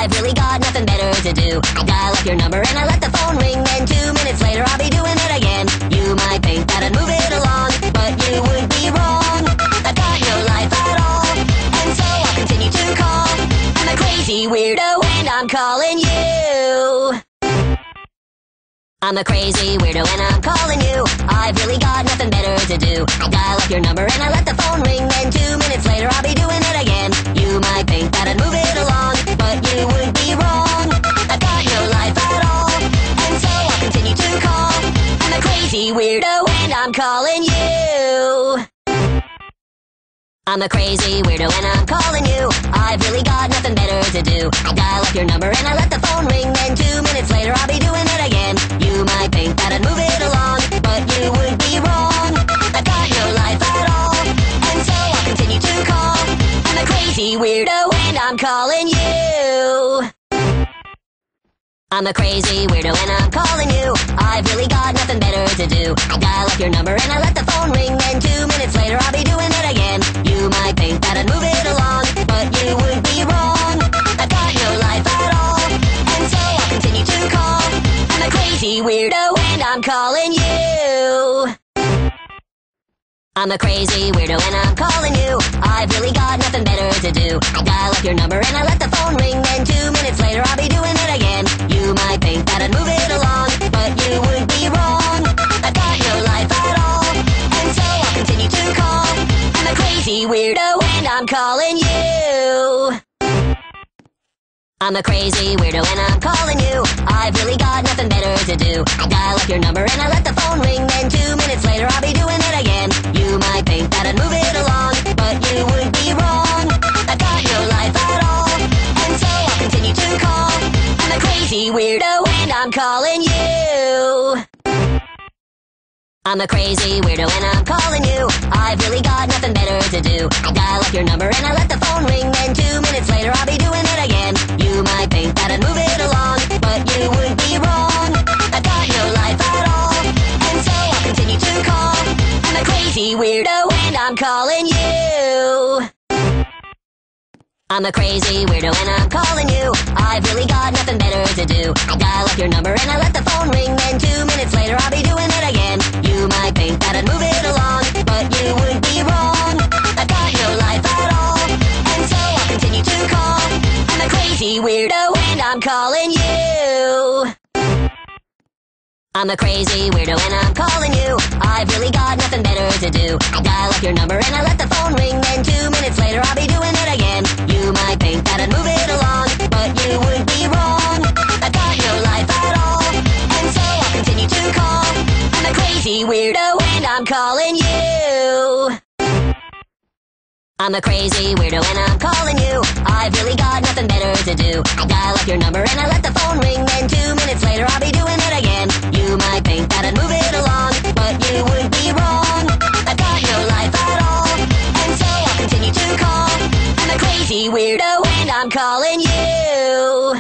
I've really got nothing better to do. I dial up your number and I let the phone ring. Then 2 minutes later I'll be doing it again. You might think that I'd move it along, but you would be wrong. I've got no life at all, and so I'll continue to call. I'm a crazy weirdo and I'm calling you. I'm a crazy weirdo and I'm calling you. I've really got nothing better to do. I dial up your number and I let the phone ring. Then 2 minutes later I'll be doing it again. You might think that I'd move it along, but you would be wrong. I've got no life at all, and so I'll continue to call. I'm a crazy weirdo and I'm calling you. I'm a crazy weirdo and I'm calling you. I've really got nothing better to do. I dial up your number and I let the phone ring. Then 2 minutes later I'll be doing it again. You might think that I'd move it along, but you would be wrong. I've got no life at all, and so I'll continue to call. I'm a crazy weirdo and I'm calling you. I'm a crazy weirdo and I'm calling you. I've really got nothing better to do. I dial up your number and I let the phone ring. Then 2 minutes later I'll be doing it again. You might think that I'd move it along, but you would be wrong. I've got no life at all, and so I'll continue to call. I'm a crazy weirdo and I'm calling you. I'm a crazy weirdo and I'm calling you. I've really got nothing better to do. I dial up your number and I let the phone ring. Then 2 minutes later I'll be doing it again. You might think that I'd move it along, but you would be wrong. I've got no life at all, and so I'll continue to call. I'm a crazy weirdo and I'm calling you. I'm a crazy weirdo and I'm calling you. I've really got nothing better to do. I dial up your number and I let the phone ring. Then 2 minutes later I'll be doing it again. You might think that I'd move it along, but you would be wrong. I've got no life at all, and so I'll continue to call. I'm a crazy weirdo and I'm calling you. I'm a crazy weirdo and I'm calling you. I've really got nothing better to do. I dial up your number and I let the phone ring. Then 2 minutes later I'll be doing it again. You might think that I'd move it along, but you would be wrong. I've got no life at all, and so I'll continue to call. I'm a crazy weirdo and I'm calling you. I'm a crazy weirdo and I'm calling you. I've really got nothing better to do. I dial up your number and I let the phone ring. Then 2 minutes later I'll be doing it again. You might think that I'd move it along, but you would be wrong. I've got no life at all, and so I'll continue to call. I'm a crazy weirdo and I'm calling you. I'm a crazy weirdo and I'm calling you. I've really got nothing better to do. I dial up your number and I let the phone ring. Then 2 minutes later I'll be doing it again. You might think that I'd move it along, but you would be wrong. I've got no life at all, and so I'll continue to call. I'm a crazy weirdo and I'm calling you. I'm a crazy weirdo and I'm calling you. I've really got nothing better to do. I dial up your number and I let the phone ring. Then 2 minutes later I'll be doing it again. You might think that I'd move it along, but you would be wrong. I've got no life at all, and so I'll continue to call. I'm a crazy weirdo and I'm calling you.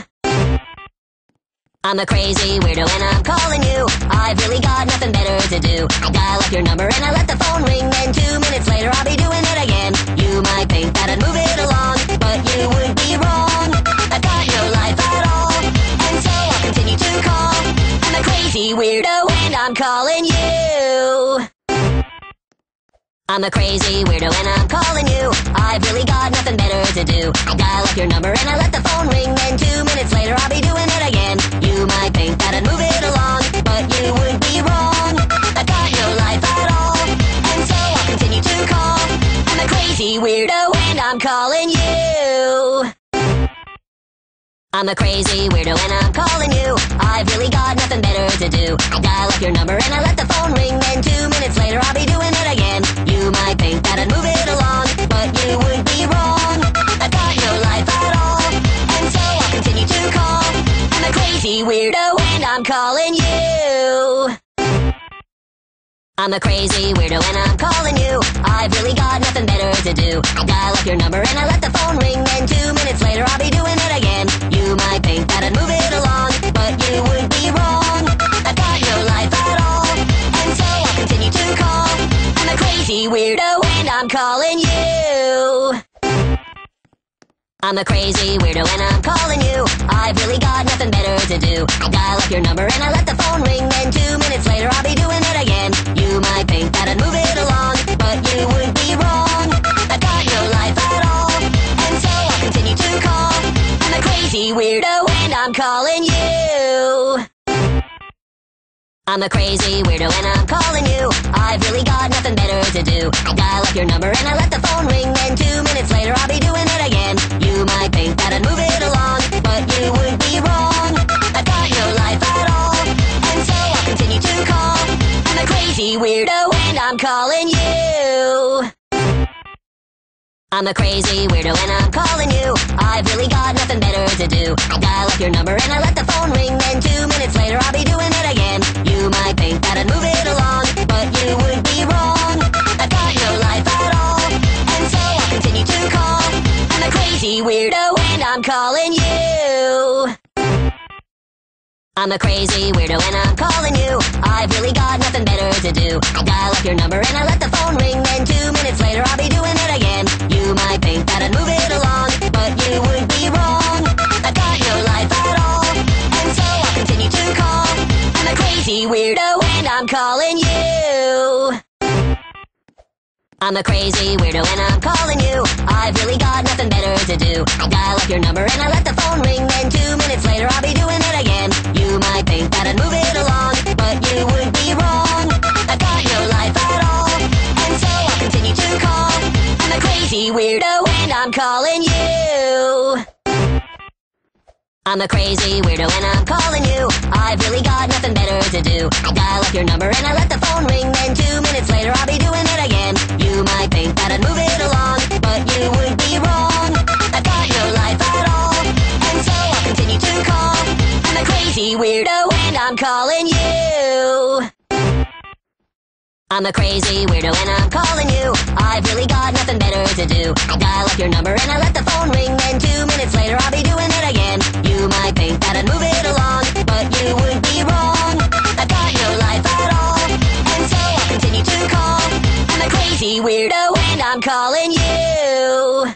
I'm a crazy weirdo and I'm calling you. I've really got nothing better to do. I dial up your number and I let the phone ring. Then 2 minutes later I'll be doing it again. You might think that I'd move it along, but you would be wrong. I've got no life at all, and so I'll continue to call. I'm a crazy weirdo and I'm calling you. I'm a crazy weirdo and I'm calling you. I've really got nothing better to do. I dial up your number and I let the phone ring. Then 2 minutes later I'll be doing it again. You might think that I'd move it along, but you would be wrong. I've got no life at all, and so I'll continue to call. I'm a crazy weirdo and I'm calling you. I'm a crazy weirdo and I'm calling you. I've really got nothing better to do. I dial up your number and I let the phone ring. Then 2 minutes later I'll be doing it again. You might think that I'd move it along, but you would be wrong. I've got no life at all, and so I'll continue to call. I'm a crazy weirdo and I'm calling you. I'm a crazy weirdo and I'm calling you. I've really got nothing better to do. I dial up your number and I let the phone ring. Then 2 minutes later I'll be doing it again. You might think that I'd move it along, but you would be wrong. I've got no life at all, and so I'll continue to call. I'm a crazy weirdo and I'm calling you. I'm a crazy weirdo and I'm calling you. I've really got nothing better to do. I dial up your number and I let the phone ring. Then 2 minutes later I'll be doing it again. You might think that I'd move it along, but you would be wrong. I got no life at all, and so I'll continue to call. I'm a crazy weirdo and I'm calling you. I'm a crazy weirdo and I'm calling you. I've really got nothing better to do. I dial up your number and I let the phone ring. Then 2 minutes later I'll be doing it again. You might think that I'd move it along, but you would be wrong. I got no life at all, and so I'll continue to call. I'm a crazy weirdo and I'm calling you. I'm a crazy weirdo and I'm calling you. I've really got nothing better to do. I dial up your number and I let the phone ring. Then 2 minutes later I'll be doing it again. You might think that I'd move it along, but you would be wrong. I got no life at all, and so I'll continue to call. I'm a crazy weirdo and I'm calling you. I'm a crazy weirdo and I'm calling you. I've really got nothing better to do. I dial up your number and I let the phone ring. Then 2 minutes later I'll be doing it again. You might think that I'd move it along, but you would be wrong. I got no life at all, and so I'll continue to call. I'm a crazy weirdo and I'm calling you. I'm a crazy weirdo and I'm calling you. I've really got nothing better to do. I dial up your number and I let the phone ring. Then 2 minutes later I'll be doing it again. You might think that I'd move it along, but you would be wrong. I got no life at all, and so I'll continue to call. I'm a crazy weirdo and I'm calling you. I'm a crazy weirdo and I'm calling you. I've really got nothing better to do. I dial up your number and I let the phone ring. Then 2 minutes later I'll be doing it again. You might think that I'd move it along, but you would be wrong. I got no life at all, and so I'll continue to call. I'm a crazy weirdo and I'm calling you. I'm a crazy weirdo and I'm calling you. I've really got nothing better to do. I dial up your number and I let the phone ring. Then 2 minutes later I'll be doing it again. You might think that I'd move it along, but you would be wrong. I got no life at all, and so I'll continue to call. I'm a crazy weirdo and I'm calling you.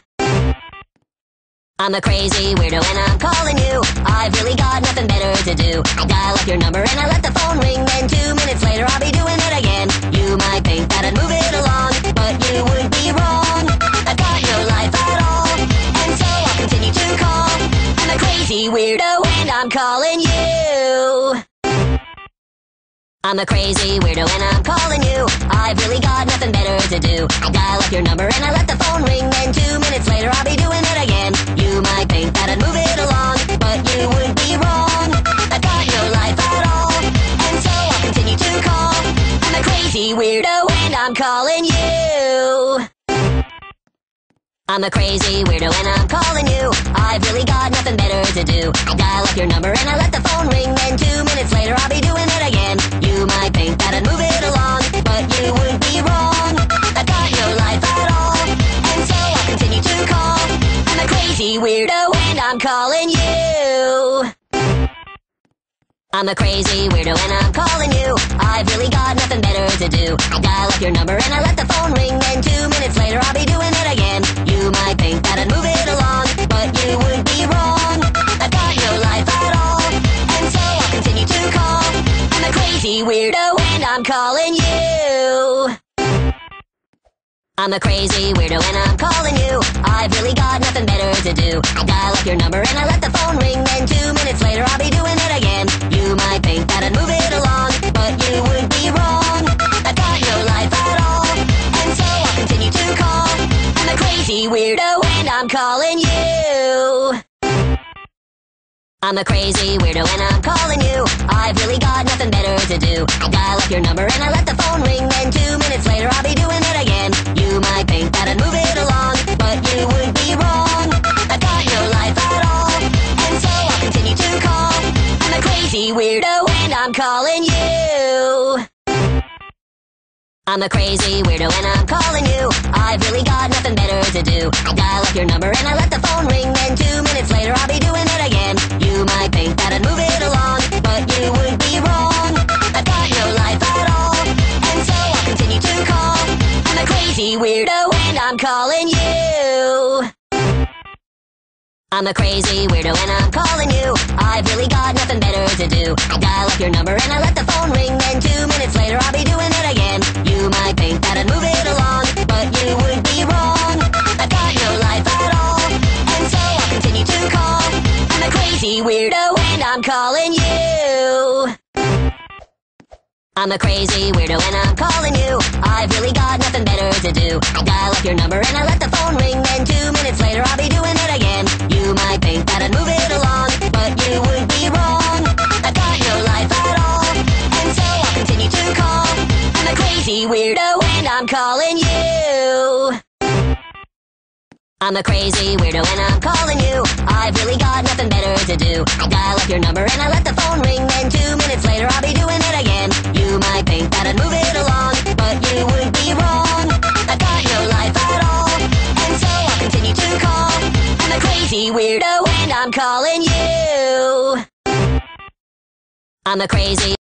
I'm a crazy weirdo and I'm calling you. I've really got nothing better to do. I dial up your number and I let the phone ring. Then 2 minutes later I'll be doing it again. You might think that I'd move it along, but you would be wrong. I got no life at all, and so I'll continue to call. I'm a crazy weirdo and I'm calling you. I'm a crazy weirdo and I'm calling you. I've really got nothing better to do. I dial up your number and I let the phone ring. Then 2 minutes later I'll be doing it again. You might think that I'd move it along, but you would be wrong. I got no life at all, and so I'll continue to call. I'm a crazy weirdo and I'm calling you. I'm a crazy weirdo and I'm calling you. I've really got nothing better to do. I dial up your number and I let the phone ring. Then 2 minutes later I'll be doing it again. You might think that I'd move it along, but you would be wrong. I got no life at all, and so I'll continue to call. I'm a crazy weirdo and I'm calling you. I'm a crazy weirdo and I'm calling you. I've really got nothing better to do. I dial up your number and I let the phone ring. Then 2 minutes later I'll be doing it again. You might think that I'd move it along, but you would be wrong. I got no life at all, and so I'll continue to call. I'm a crazy weirdo and I'm calling you. I'm a crazy weirdo and I'm calling you. I've really got nothing better to do. I dial up your number and I let the phone ring. Then 2 minutes later I'll be doing it again. You might think that I'd move it along, but you would be wrong. I got no life at all, and so I'll continue to call. I'm a crazy weirdo and I'm calling you. I'm a crazy weirdo and I'm calling you. I've really got nothing better to do. I dial up your number and I let the phone ring. Then 2 minutes later I'll be doing it again. You might think that I'd move it along, but you would be wrong. I got no life at all, and so I'll continue to call. I'm a crazy weirdo and I'm calling you. I'm a crazy weirdo and I'm calling you. I've really got nothing better to do. I dial up your number and I let the phone ring. Then 2 minutes later I'll be doing it again. You might think that I'd move it along, but you would be wrong. I got no life at all, and so I'll continue to call. I'm a crazy weirdo and I'm calling you. I'm a crazy weirdo and I'm calling you. I've really got nothing better to do. I dial up your number and I let the phone ring. Then 2 minutes later I'll be doing it again. You might think that I'd move it along, but you would be wrong. I've got no life at all, and so I'll continue to call. I'm a crazy weirdo and I'm calling you. I'm a crazy weirdo and I'm calling you. I've really got nothing better to do. I dial up your number and I let the phone ring. Then 2 minutes later I'll be doing it again. You might think that I'd move it along, but you would be wrong. I've got no life at all, and so I'll continue to call. I'm a crazy weirdo and I'm calling you. I'm a crazy weirdo and I'm calling you. I've really got nothing better to do. I dial up your number and I let the phone ring. Then 2 minutes later I'll be doing it again. You might think that I'd move it along, but you would be wrong. I've got no life at all, and so I'll continue to call. I'm a crazy weirdo and I'm calling you. I'm a crazy